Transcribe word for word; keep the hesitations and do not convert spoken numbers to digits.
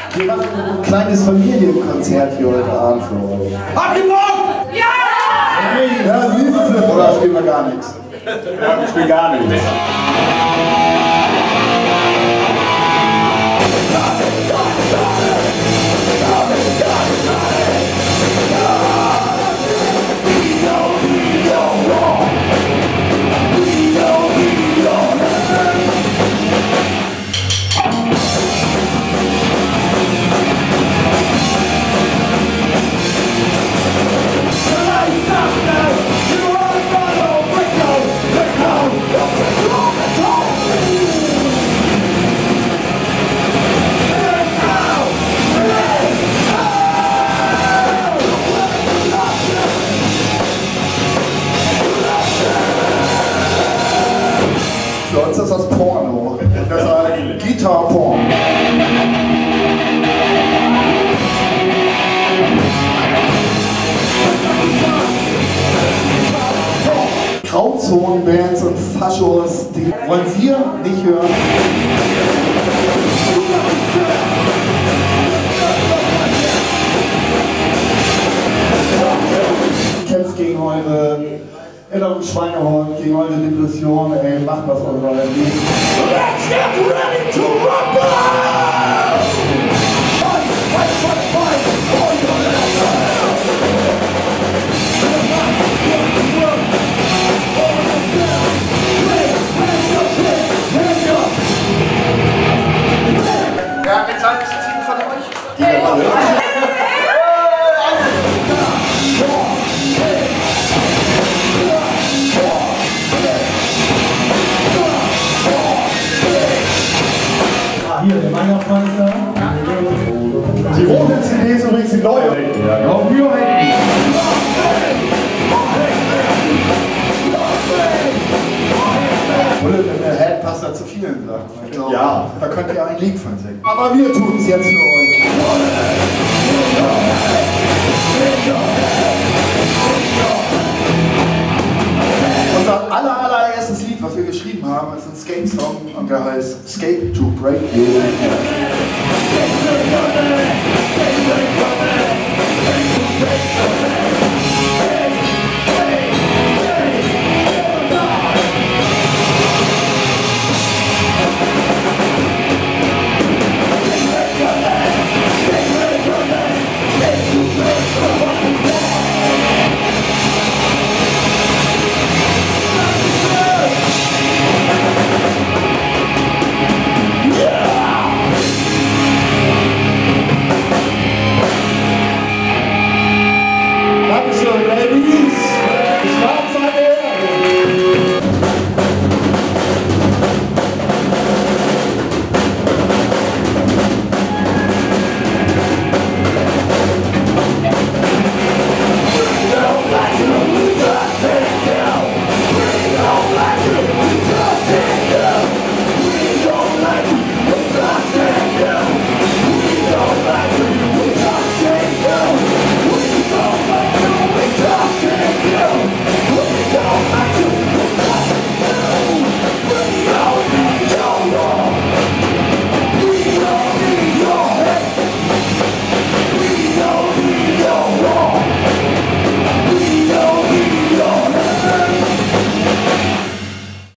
Wir machen ein kleines Familienkonzert hier heute Abend für euch. Habt ihr Bock? Ja! Hey, ja, siehst du. Oder spielen wir gar nichts? Ja, ich spiel gar nichts. Für uns ist das Porno. Das ist Gitarre-Porno. Grauzonenbands und Faschos, die wollen wir nicht hören. Kämpft gegen eure inneren Schweinehund, gegen eure Depression, ey, macht was aus eurem Leben. Let's get ready to rumble! Fight, fight, fight, fight for your Wer hat jetzt alles ziehen von euch? Die alle. Hier, der Weihnachtsmeister. Die rote C D ist übrigens die neue. Ja, auf mir hinten. Bullet in the Head passt da zu vielen Sachen. Ich glaube, Ja. da könnt ihr ein Lied von singen. Aber wir tun es jetzt für euch. Unser aller, allererstes Lied, was wir geschrieben haben, ist ein Skate-Song und der heißt Skate to Break You.